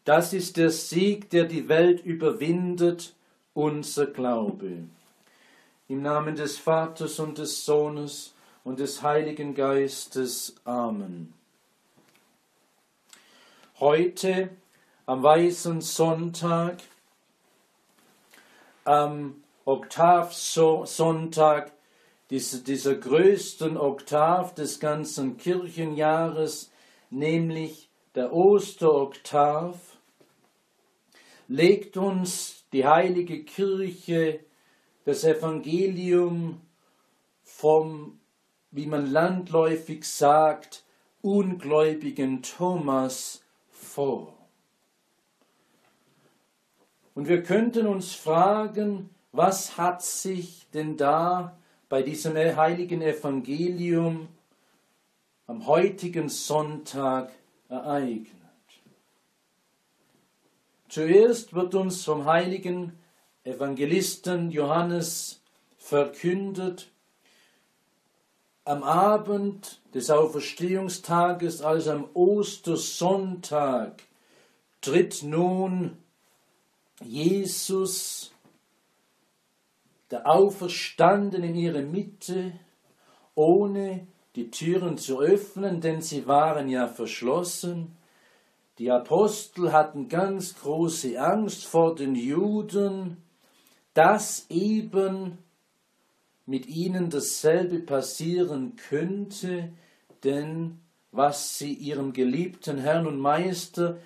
Das ist der Sieg, der die Welt überwindet, unser Glaube. Im Namen des Vaters und des Sohnes und des Heiligen Geistes. Amen. Heute, am Weißen Sonntag, am Oktavsonntag, dieser größten Oktav des ganzen Kirchenjahres, nämlich der Osteroktav, legt uns die Heilige Kirche das Evangelium vom, wie man landläufig sagt, ungläubigen Thomas vor. Und wir könnten uns fragen, was hat sich denn da bei diesem heiligen Evangelium am heutigen Sonntag ereignet? Zuerst wird uns vom heiligen Evangelisten Johannes verkündet, am Abend des Auferstehungstages, also am Ostersonntag, tritt nun Jesus, der Auferstandene, in ihre Mitte, ohne die Türen zu öffnen, denn sie waren ja verschlossen. Die Apostel hatten ganz große Angst vor den Juden, dass eben mit ihnen dasselbe passieren könnte, denn was sie ihrem geliebten Herrn und Meister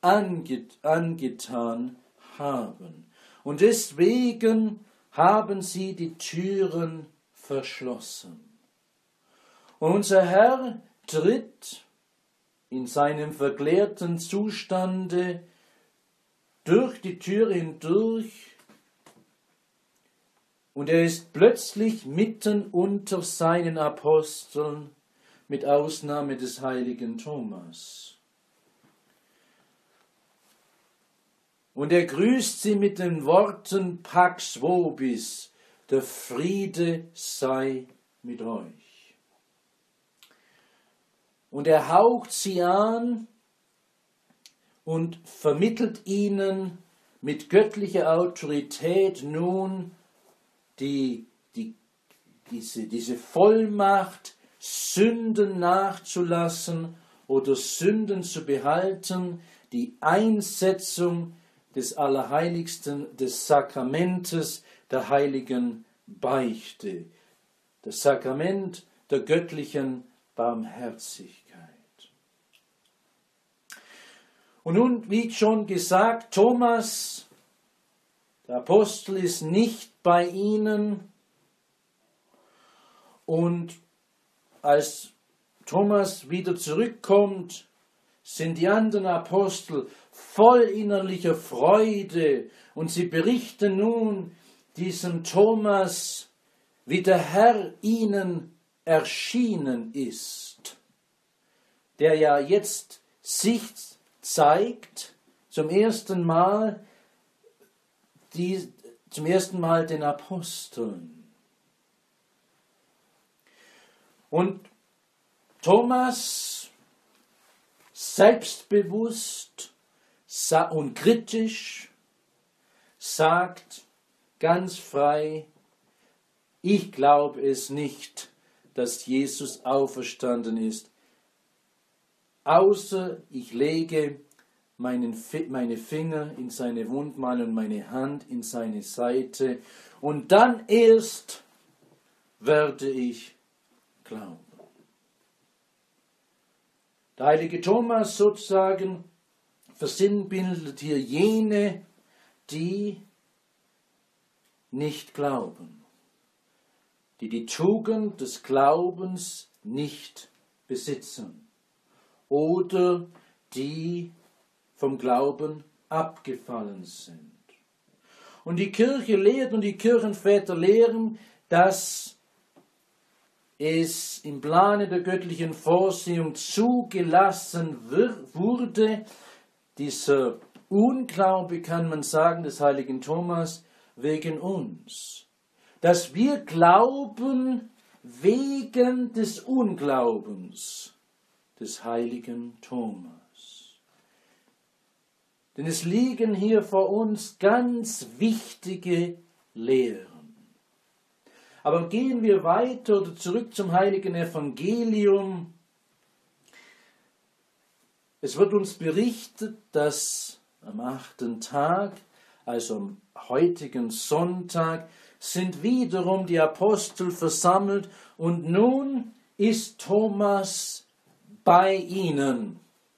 angetan haben. Und deswegen haben sie die Türen verschlossen. Und unser Herr tritt in seinem verklärten Zustande durch die Tür hindurch und er ist plötzlich mitten unter seinen Aposteln, mit Ausnahme des heiligen Thomas. Und er grüßt sie mit den Worten Pax vobis, der Friede sei mit euch. Und er haucht sie an und vermittelt ihnen mit göttlicher Autorität nun diese Vollmacht, Sünden nachzulassen oder Sünden zu behalten, die Einsetzung des Allerheiligsten, des Sakramentes der heiligen Beichte, das Sakrament der göttlichen Barmherzigkeit. Und nun, wie schon gesagt, Thomas, der Apostel, ist nicht bei ihnen. Und als Thomas wieder zurückkommt, sind die anderen Apostel voll innerlicher Freude und sie berichten nun diesem Thomas, wie der Herr ihnen erschienen ist, der ja jetzt sich zeigt, zum ersten Mal den Aposteln. Und Thomas, selbstbewusst und kritisch, sagt ganz frei: Ich glaube es nicht, dass Jesus auferstanden ist, außer ich lege meine Finger in seine Wundmale und meine Hand in seine Seite, und dann erst werde ich glauben. Der heilige Thomas sozusagen versinnbildelt hier jene, die nicht glauben, die die Tugend des Glaubens nicht besitzen oder die vom Glauben abgefallen sind. Und die Kirche lehrt und die Kirchenväter lehren, dass es im Plane der göttlichen Vorsehung zugelassen wurde, dieser Unglaube, kann man sagen, des heiligen Thomas, wegen uns. Dass wir glauben wegen des Unglaubens des heiligen Thomas. Denn es liegen hier vor uns ganz wichtige Lehren. Aber gehen wir weiter oder zurück zum heiligen Evangelium. Es wird uns berichtet, dass am 8. Tag, also am heutigen Sonntag, sind wiederum die Apostel versammelt und nun ist Thomas bei ihnen.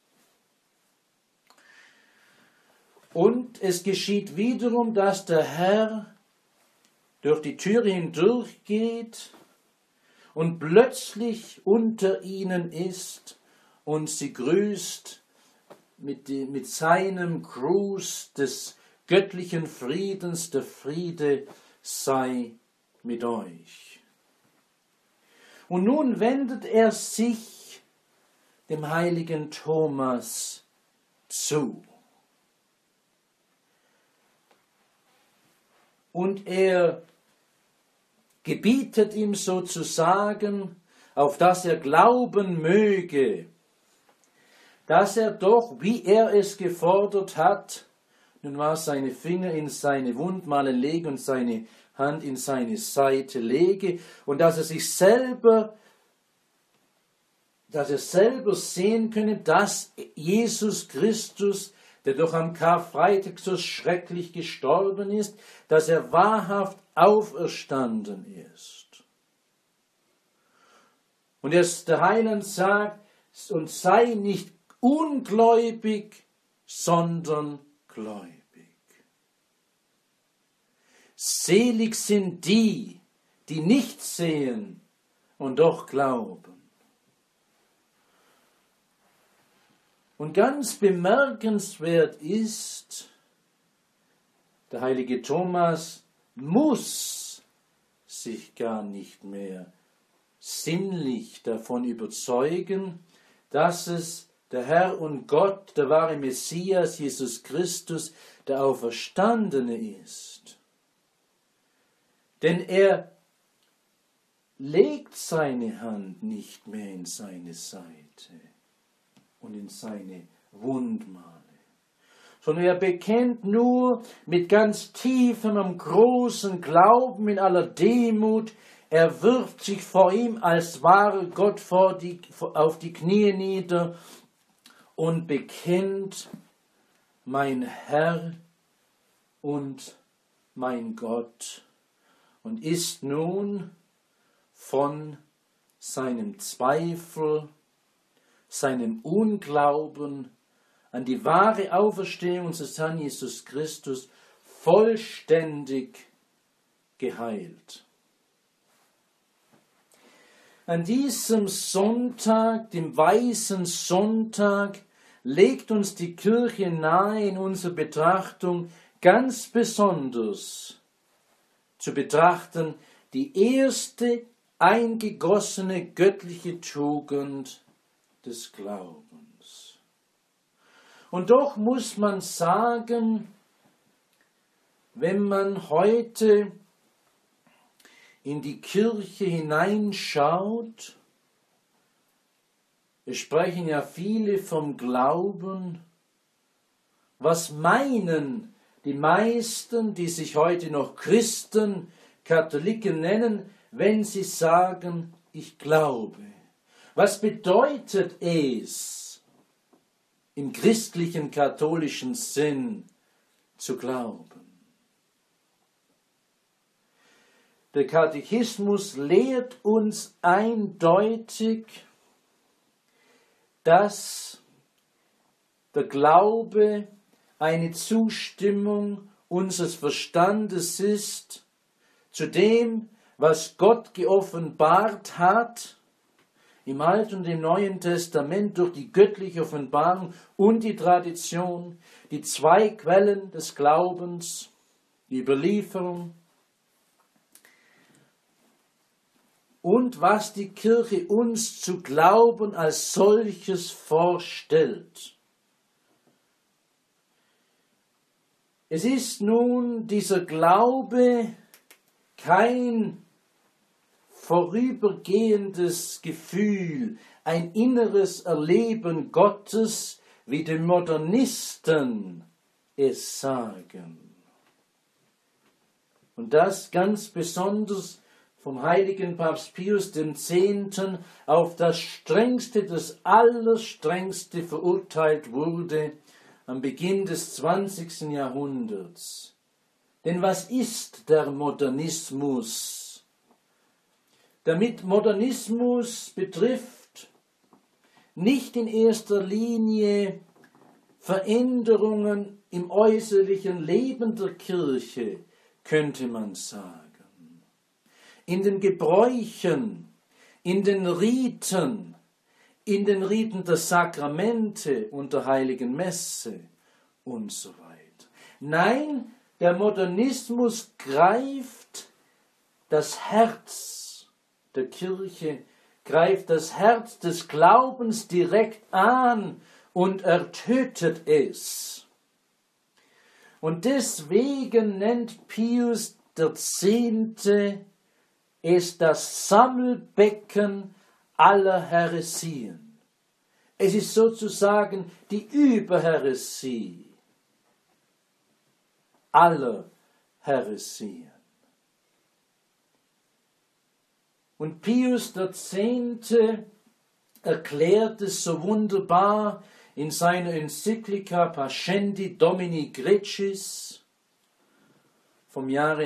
Und es geschieht wiederum, dass der Herr durch die Türe hindurchgeht und plötzlich unter ihnen ist und sie grüßt mit seinem Gruß des göttlichen Friedens, der Friede sei mit euch. Und nun wendet er sich dem heiligen Thomas zu. Und er gebietet ihm sozusagen, auf dass er glauben möge, dass er doch, wie er es gefordert hat, nun war seine Finger in seine Wundmale lege und seine Hand in seine Seite lege und dass er selber sehen könne, dass Jesus Christus, der doch am Karfreitag so schrecklich gestorben ist, dass er wahrhaft auferstanden ist. Und der Heiland sagt, und sei nicht ungläubig, sondern gläubig. Selig sind die, die nicht sehen und doch glauben. Und ganz bemerkenswert ist, der heilige Thomas muss sich gar nicht mehr sinnlich davon überzeugen, dass es der Herr und Gott, der wahre Messias, Jesus Christus, der Auferstandene ist. Denn er legt seine Hand nicht mehr in seine Seite und in seine Wundmale, sondern er bekennt nur mit ganz tiefem, großen Glauben, in aller Demut, er wirft sich vor ihm als wahrer Gott auf die Knie nieder und bekennt, mein Herr und mein Gott, und ist nun von seinem Zweifel, seinem Unglauben an die wahre Auferstehung unseres Herrn Jesus Christus vollständig geheilt. An diesem Sonntag, dem Weißen Sonntag, legt uns die Kirche nahe, in unserer Betrachtung ganz besonders zu betrachten, die erste eingegossene göttliche Tugend des Glaubens. Und doch muss man sagen, wenn man heute in die Kirche hineinschaut, es sprechen ja viele vom Glauben, was meinen die meisten, die sich heute noch Christen, Katholiken nennen, wenn sie sagen, ich glaube? Was bedeutet es im christlichen, katholischen Sinn zu glauben? Der Katechismus lehrt uns eindeutig, dass der Glaube eine Zustimmung unseres Verstandes ist zu dem, was Gott geoffenbart hat, im Alten und im Neuen Testament durch die göttliche Offenbarung und die Tradition, die zwei Quellen des Glaubens, die Überlieferung, und was die Kirche uns zu glauben als solches vorstellt. Es ist nun dieser Glaube kein vorübergehendes Gefühl, ein inneres Erleben Gottes, wie die Modernisten es sagen. Und das ganz besonders vom heiligen Papst Pius X. auf das Strengste, das Allerstrengste verurteilt wurde am Beginn des 20. Jahrhunderts. Denn was ist der Modernismus? Damit Modernismus betrifft nicht in erster Linie Veränderungen im äußerlichen Leben der Kirche, könnte man sagen. In den Gebräuchen, in den Riten der Sakramente und der heiligen Messe und so weiter. Nein, der Modernismus greift das Herz der Kirche, greift das Herz des Glaubens direkt an und ertötet es. Und deswegen nennt Pius X. es das Sammelbecken aller Häresien. Es ist sozusagen die Überhäresie aller Häresien. Und Pius X. erklärt es so wunderbar in seiner Enzyklika Pascendi Domini Greccis vom Jahre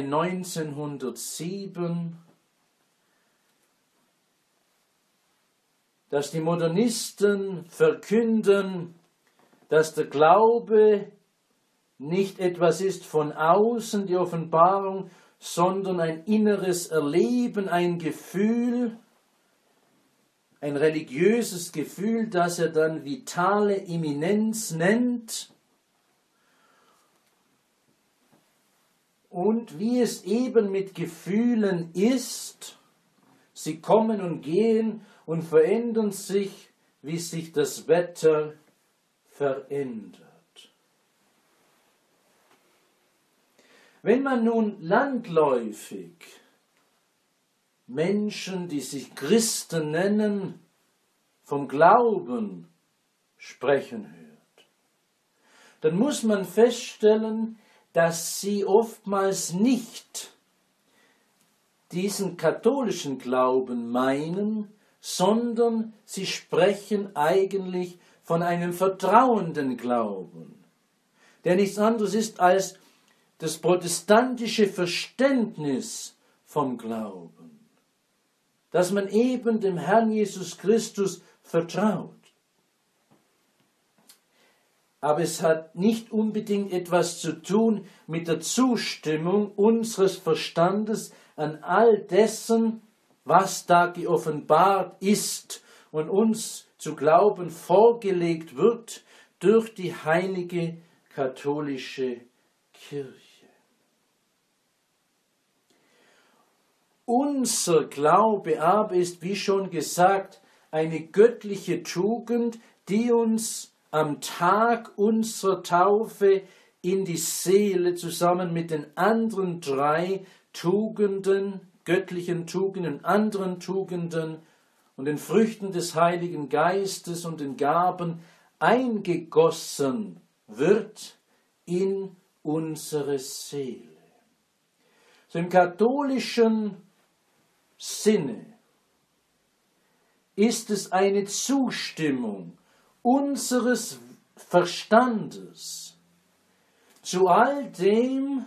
1907, dass die Modernisten verkünden, dass der Glaube nicht etwas ist von außen, die Offenbarung, sondern ein inneres Erleben, ein Gefühl, ein religiöses Gefühl, das er dann vitale Imminenz nennt. Und wie es eben mit Gefühlen ist, sie kommen und gehen und verändern sich, wie sich das Wetter verändert. Wenn man nun landläufig Menschen, die sich Christen nennen, vom Glauben sprechen hört, dann muss man feststellen, dass sie oftmals nicht diesen katholischen Glauben meinen, sondern sie sprechen eigentlich von einem vertrauenden Glauben, der nichts anderes ist als das protestantische Verständnis vom Glauben, dass man eben dem Herrn Jesus Christus vertraut. Aber es hat nicht unbedingt etwas zu tun mit der Zustimmung unseres Verstandes an all dessen, was da geoffenbart ist und uns zu glauben vorgelegt wird durch die heilige katholische Kirche. Unser Glaube aber ist, wie schon gesagt, eine göttliche Tugend, die uns am Tag unserer Taufe in die Seele zusammen mit den anderen 3 Tugenden, göttlichen Tugenden, anderen Tugenden und den Früchten des Heiligen Geistes und den Gaben eingegossen wird in unsere Seele. So im katholischen Sinne ist es eine Zustimmung unseres Verstandes zu all dem,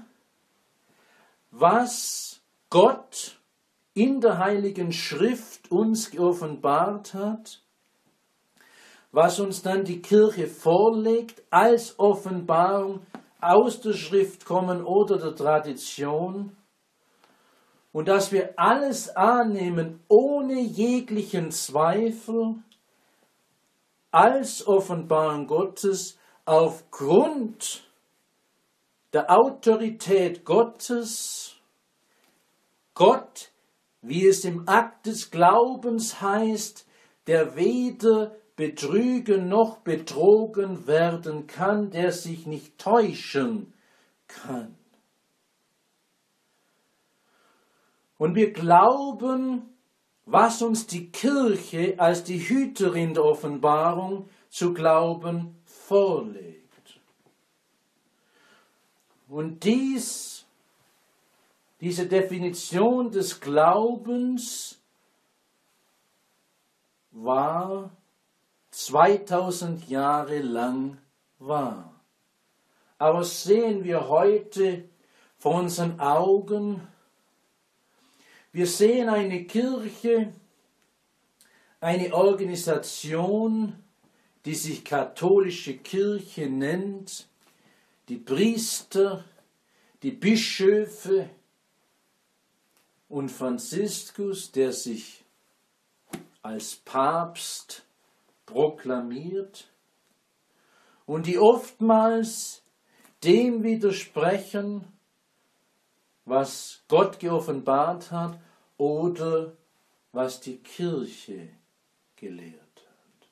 was Gott in der Heiligen Schrift uns geoffenbart hat, was uns dann die Kirche vorlegt als Offenbarung aus der Schrift kommen oder der Tradition, und dass wir alles annehmen ohne jeglichen Zweifel als Offenbarung Gottes aufgrund der Autorität Gottes. Gott, wie es im Akt des Glaubens heißt, der weder betrügen noch betrogen werden kann, der sich nicht täuschen kann. Und wir glauben, was uns die Kirche als die Hüterin der Offenbarung zu glauben vorlegt. Und diese Definition des Glaubens war 2000 Jahre lang wahr. Aber sehen wir heute vor unseren Augen, wir sehen eine Kirche, eine Organisation, die sich katholische Kirche nennt, die Priester, die Bischöfe und Franziskus, der sich als Papst proklamiert und die oftmals dem widersprechen, was Gott geoffenbart hat oder was die Kirche gelehrt hat.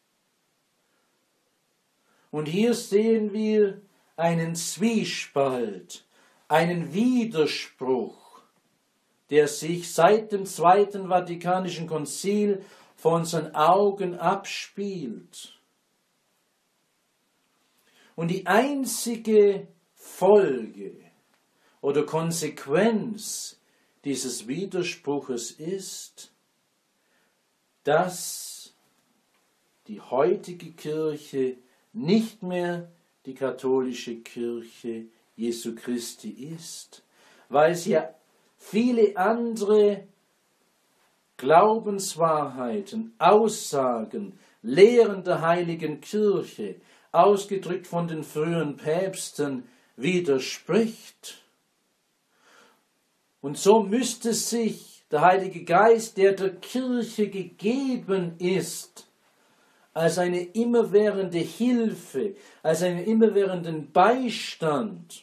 Und hier sehen wir einen Zwiespalt, einen Widerspruch, der sich seit dem Zweiten Vatikanischen Konzil vor unseren Augen abspielt. Und die einzige Folge oder Konsequenz dieses Widerspruches ist, dass die heutige Kirche nicht mehr die katholische Kirche Jesu Christi ist, weil sie ja viele andere Glaubenswahrheiten, Aussagen, Lehren der heiligen Kirche, ausgedrückt von den frühen Päpsten, widerspricht. Und so müsste sich der Heilige Geist, der der Kirche gegeben ist, als eine immerwährende Hilfe, als einen immerwährenden Beistand,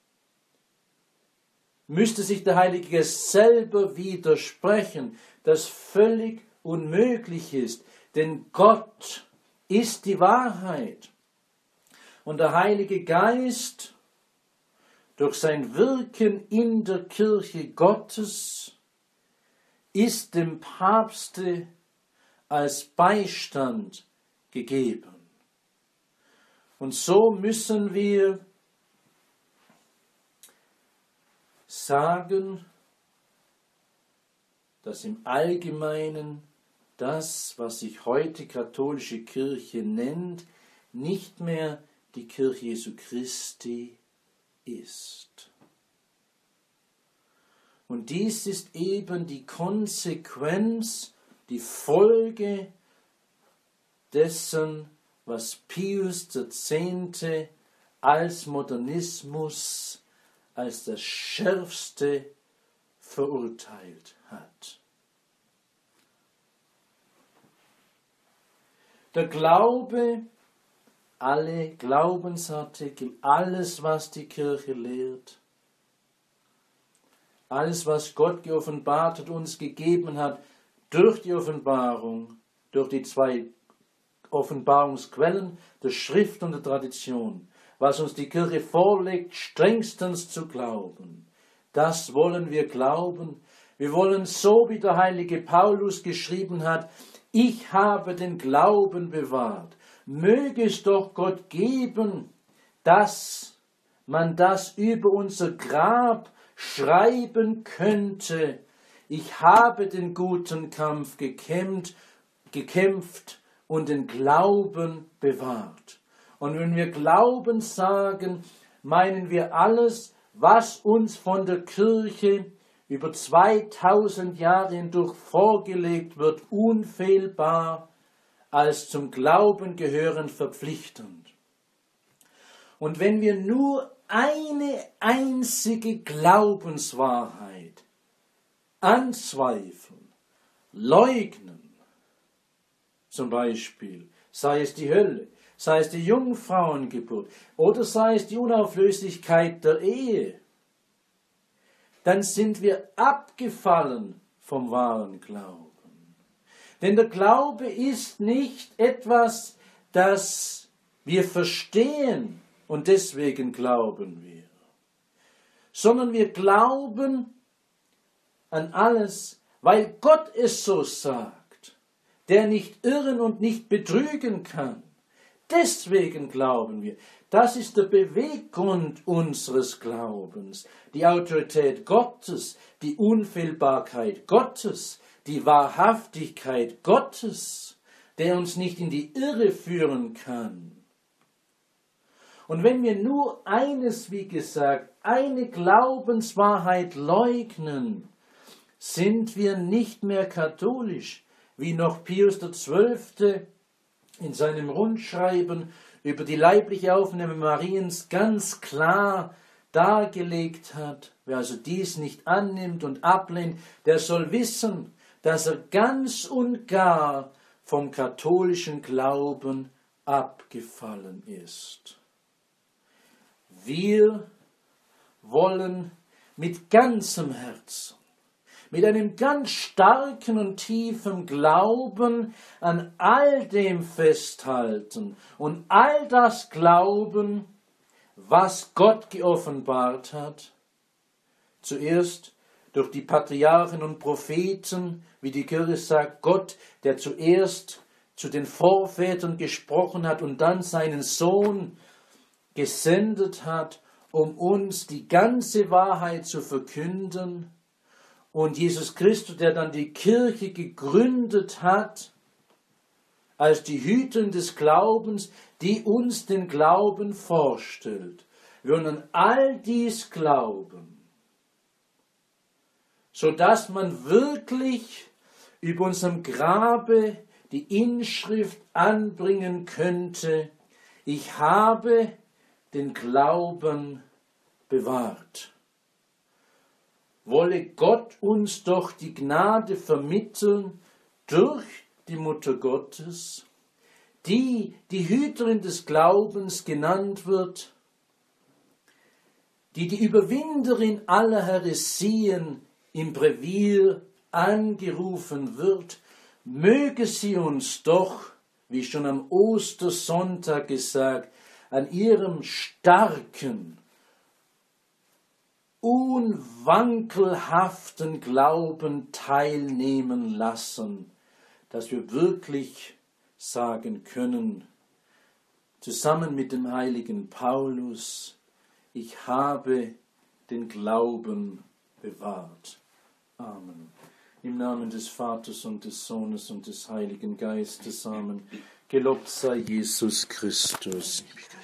müsste sich der Heilige Geist selber widersprechen, das völlig unmöglich ist, denn Gott ist die Wahrheit. Und der Heilige Geist, durch sein Wirken in der Kirche Gottes, ist dem Papste als Beistand gegeben. Und so müssen wir sagen, dass im Allgemeinen das, was sich heute katholische Kirche nennt, nicht mehr die Kirche Jesu Christi ist. Und dies ist eben die Konsequenz, die Folge dessen, was Pius X. als Modernismus, als das Schärfste verurteilt hat. Der Glaube, alle Glaubensartikel, alles, was die Kirche lehrt, alles, was Gott geoffenbart hat, uns gegeben hat, durch die Offenbarung, durch die zwei Offenbarungsquellen der Schrift und der Tradition, was uns die Kirche vorlegt, strengstens zu glauben. Das wollen wir glauben. Wir wollen so, wie der heilige Paulus geschrieben hat, ich habe den Glauben bewahrt. Möge es doch Gott geben, dass man das über unser Grab schreiben könnte. Ich habe den guten Kampf gekämpft und den Glauben bewahrt. Und wenn wir Glauben sagen, meinen wir alles, was uns von der Kirche über 2000 Jahre hindurch vorgelegt wird, unfehlbar, als zum Glauben gehörend verpflichtend. Und wenn wir nur eine einzige Glaubenswahrheit anzweifeln, leugnen, zum Beispiel, sei es die Hölle, sei es die Jungfrauengeburt oder sei es die Unauflöslichkeit der Ehe, dann sind wir abgefallen vom wahren Glauben. Denn der Glaube ist nicht etwas, das wir verstehen und deswegen glauben wir, sondern wir glauben an alles, weil Gott es so sagt, der nicht irren und nicht betrügen kann. deswegen glauben wir. Das ist der Beweggrund unseres Glaubens. Die Autorität Gottes, die Unfehlbarkeit Gottes, die Wahrhaftigkeit Gottes, der uns nicht in die Irre führen kann. Und wenn wir nur eines, wie gesagt, eine Glaubenswahrheit leugnen, sind wir nicht mehr katholisch, wie noch Pius XII. In seinem Rundschreiben über die leibliche Aufnahme Mariens ganz klar dargelegt hat. Wer also dies nicht annimmt und ablehnt, der soll wissen, dass er ganz und gar vom katholischen Glauben abgefallen ist. Wir wollen mit ganzem Herzen, mit einem ganz starken und tiefen Glauben an all dem festhalten und all das glauben, was Gott geoffenbart hat. Zuerst durch die Patriarchen und Propheten, wie die Kirche sagt, Gott, der zuerst zu den Vorvätern gesprochen hat und dann seinen Sohn gesendet hat, um uns die ganze Wahrheit zu verkünden. Und Jesus Christus, der dann die Kirche gegründet hat, als die Hüterin des Glaubens, die uns den Glauben vorstellt. Wir wollen an all dies glauben, sodass man wirklich über unserem Grabe die Inschrift anbringen könnte: Ich habe den Glauben bewahrt. Wolle Gott uns doch die Gnade vermitteln durch die Mutter Gottes, die die Hüterin des Glaubens genannt wird, die die Überwinderin aller Häresien im Brevier angerufen wird. Möge sie uns doch, wie schon am Ostersonntag gesagt, an ihrem starken, unwankelhaften Glauben teilnehmen lassen, dass wir wirklich sagen können, zusammen mit dem heiligen Paulus: Ich habe den Glauben bewahrt. Amen. Im Namen des Vaters und des Sohnes und des Heiligen Geistes. Amen. Gelobt sei Jesus Christus.